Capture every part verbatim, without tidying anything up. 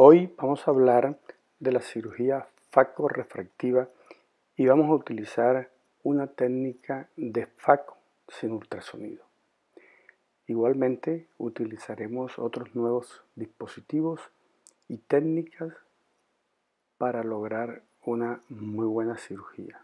Hoy vamos a hablar de la cirugía facorefractiva y vamos a utilizar una técnica de faco sin ultrasonido. Igualmente utilizaremos otros nuevos dispositivos y técnicas para lograr una muy buena cirugía.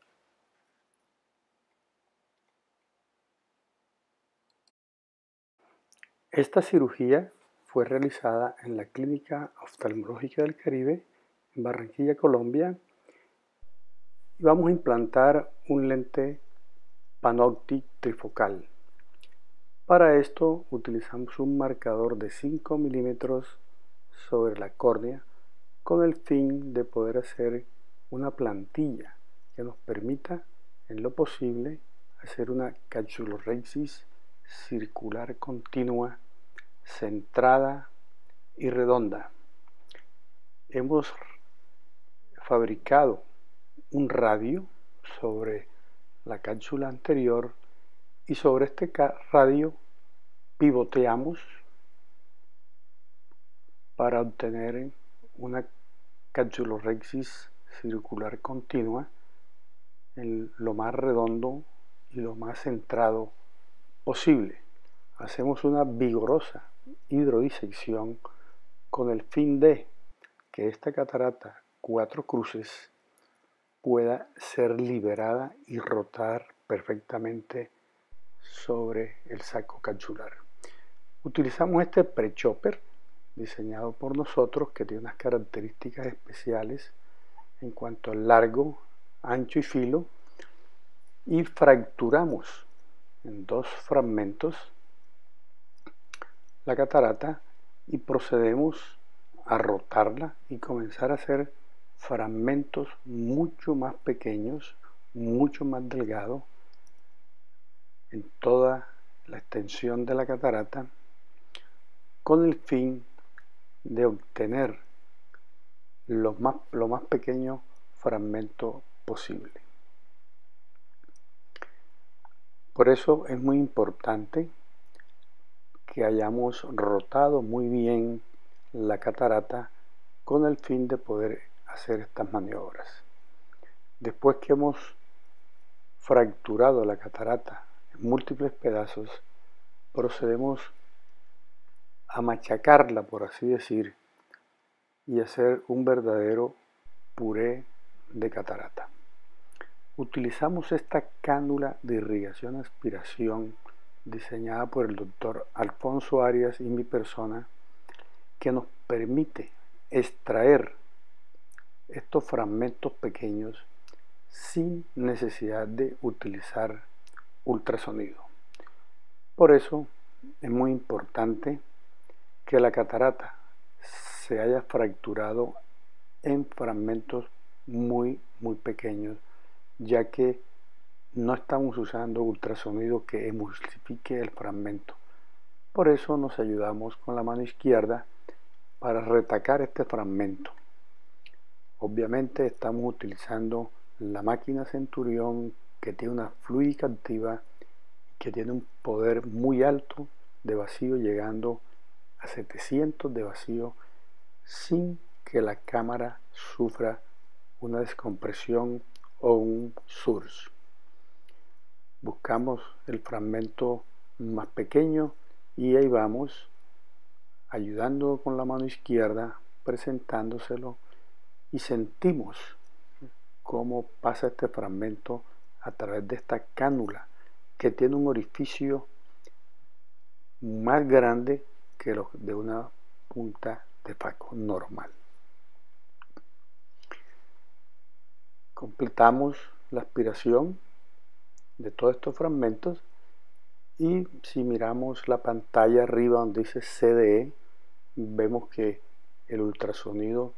Esta cirugía fue realizada en la Clínica Oftalmológica del Caribe, en Barranquilla, Colombia, y vamos a implantar un lente PanOptix trifocal. Para esto utilizamos un marcador de cinco milímetros sobre la córnea con el fin de poder hacer una plantilla que nos permita, en lo posible, hacer una capsulorhexis circular continua, centrada y redonda. Hemos fabricado un radio sobre la cápsula anterior y sobre este radio pivoteamos para obtener una capsulorhexis circular continua en lo más redondo y lo más centrado posible. Hacemos una vigorosa hidrodisección con el fin de que esta catarata cuatro cruces pueda ser liberada y rotar perfectamente sobre el saco capsular. Utilizamos este pre-chopper diseñado por nosotros que tiene unas características especiales en cuanto al largo, ancho y filo, y fracturamos en dos fragmentos la catarata y procedemos a rotarla y comenzar a hacer fragmentos mucho más pequeños, mucho más delgados en toda la extensión de la catarata, con el fin de obtener los más, lo más pequeños fragmentos posible. Por eso es muy importante que hayamos rotado muy bien la catarata con el fin de poder hacer estas maniobras. Después que hemos fracturado la catarata en múltiples pedazos, procedemos a machacarla, por así decir, y hacer un verdadero puré de catarata. Utilizamos esta cánula de irrigación aspiración diseñada por el doctor Alfonso Arias y mi persona, que nos permite extraer estos fragmentos pequeños sin necesidad de utilizar ultrasonido. Por eso es muy importante que la catarata se haya fracturado en fragmentos muy muy pequeños, ya que no estamos usando ultrasonido que emulsifique el fragmento. Por eso nos ayudamos con la mano izquierda para retacar este fragmento. Obviamente estamos utilizando la máquina Centurión, que tiene una fluídica activa y que tiene un poder muy alto de vacío, llegando a setecientos de vacío sin que la cámara sufra una descompresión o un surge. Buscamos el fragmento más pequeño y ahí vamos, ayudando con la mano izquierda, presentándoselo, y sentimos cómo pasa este fragmento a través de esta cánula que tiene un orificio más grande que los de una punta de faco normal. Completamos la aspiración de todos estos fragmentos y si miramos la pantalla arriba donde dice C D E, vemos que el ultrasonido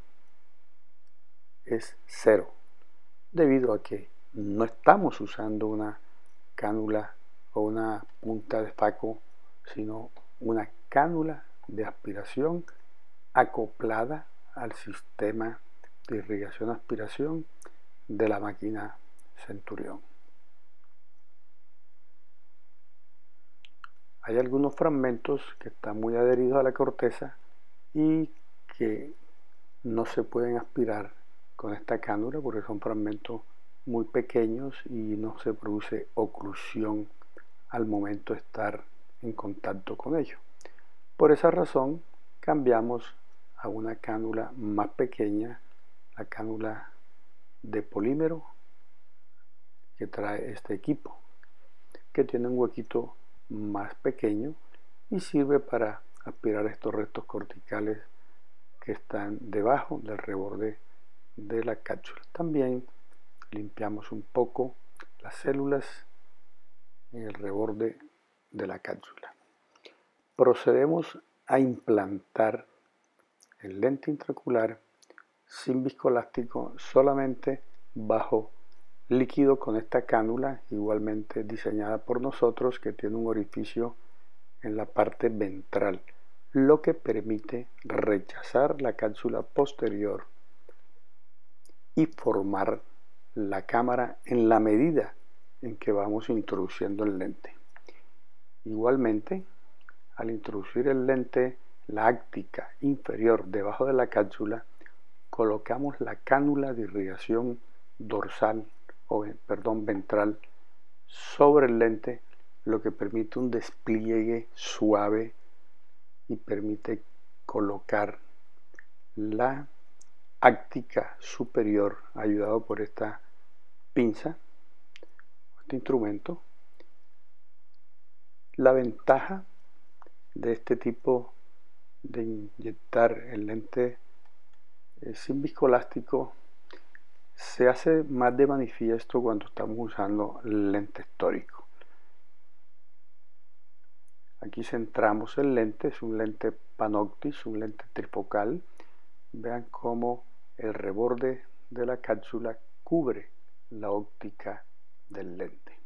es cero, debido a que no estamos usando una cánula o una punta de faco, sino una cánula de aspiración acoplada al sistema de irrigación aspiración de la máquina Centurión. Hay algunos fragmentos que están muy adheridos a la corteza y que no se pueden aspirar con esta cánula porque son fragmentos muy pequeños y no se produce oclusión al momento de estar en contacto con ellos. Por esa razón cambiamos a una cánula más pequeña, la cánula de polímero que trae este equipo, que tiene un huequito más pequeño y sirve para aspirar estos restos corticales que están debajo del reborde de la cápsula. También limpiamos un poco las células en el reborde de la cápsula. Procedemos a implantar el lente intraocular sin viscoelástico, solamente bajo líquido con esta cánula, igualmente diseñada por nosotros, que tiene un orificio en la parte ventral, lo que permite rechazar la cápsula posterior y formar la cámara en la medida en que vamos introduciendo el lente. Igualmente, al introducir el lente láctica inferior debajo de la cápsula, colocamos la cánula de irrigación dorsal o perdón, ventral sobre el lente, lo que permite un despliegue suave y permite colocar la áctica superior, ayudado por esta pinza, este instrumento. La ventaja de este tipo de inyectar el lente eh, sin viscoelástico se hace más de manifiesto cuando estamos usando lente histórico. Aquí centramos el lente, es un lente Panoptis, un lente trifocal. Vean cómo el reborde de la cápsula cubre la óptica del lente.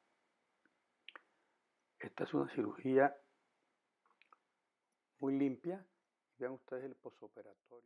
Esta es una cirugía muy limpia. Vean ustedes el posoperatorio.